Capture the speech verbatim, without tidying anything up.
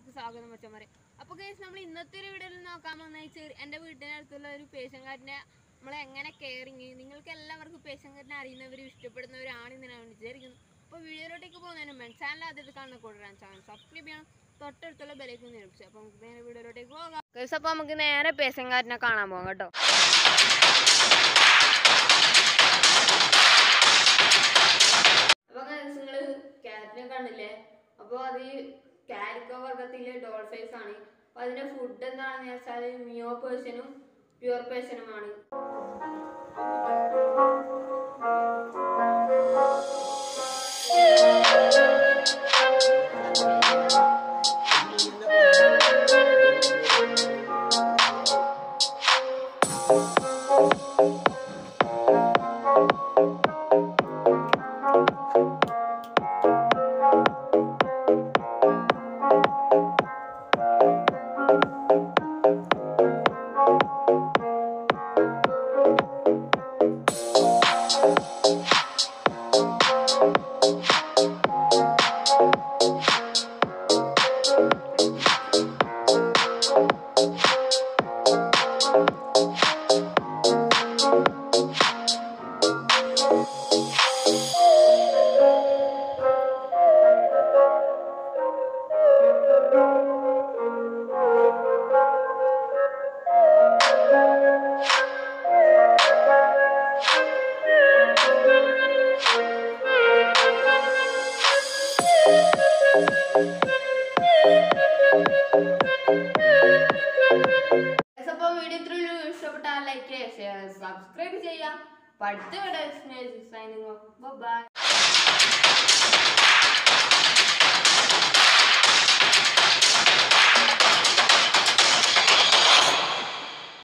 വീഡിയോയിലേക്ക് സ്വാഗതം മച്ചന്മാരെ. അപ്പോൾ ഗൈസ്, നമ്മൾ ഇന്നത്തെ ഒരു വീഡിയോയിൽ നോക്കാൻ പോകുന്ന എൻ്റെ വീട്ടിനടുത്തുള്ള ഒരു പേഷ്യൻ കാറ്റിനെ നമ്മൾ എങ്ങനെ കെയറിങ്, നിങ്ങൾക്ക് എല്ലാവർക്കും പേഷ്യൻ കാറ്റിനെ അറിയുന്നവരും ഇഷ്ടപ്പെടുന്നവരാണെന്ന് ഞാൻ വിചാരിക്കുന്നു. അപ്പോൾ വീഡിയോയിലോട്ടേക്ക് പോകുന്നതിന് മുമ്പ് ചാനൽ ആദ്യമായിട്ട് കാണുന്ന കൂടാൻ ചാനൽ സബ്സ്ക്രൈബ് ചെയ്യണം, തൊട്ടടുത്തുള്ള ബെലൈക്കൺ നിരപ്പിച്ചു. അപ്പോൾ നമുക്ക് നേരെ വീഡിയോയിലോട്ടേക്ക് പോകാം ഗൈസ്. അപ്പോൾ നമുക്ക് നേരെ പേഷ്യൻ കാറ്റിനെ കാണാൻ പോകാം കേട്ടോ. അപ്പോൾ ഗൈസ്, നിങ്ങൾ കാറ്റിനെ കണ്ടില്ലേ? അപ്പോൾ അത് കാരിക്കോ വർഗത്തിലെ ഡോൾ സൈസ് ആണ്. അപ്പോൾ അതിൻ്റെ ഫുഡ് എന്താണെന്ന് വെച്ചാൽ മിയോ പേഴ്സനും പ്യുവർ പേഴ്സനുമാണ്. ഇഷ്ടപ്പെട്ടാൽ ലൈക്ക് ചെയ്യുക, സബ്സ്ക്രൈബ് ചെയ്യുക. അടുത്ത വീഡിയോ സൈനിങ് ഓഫ്. ബൈ.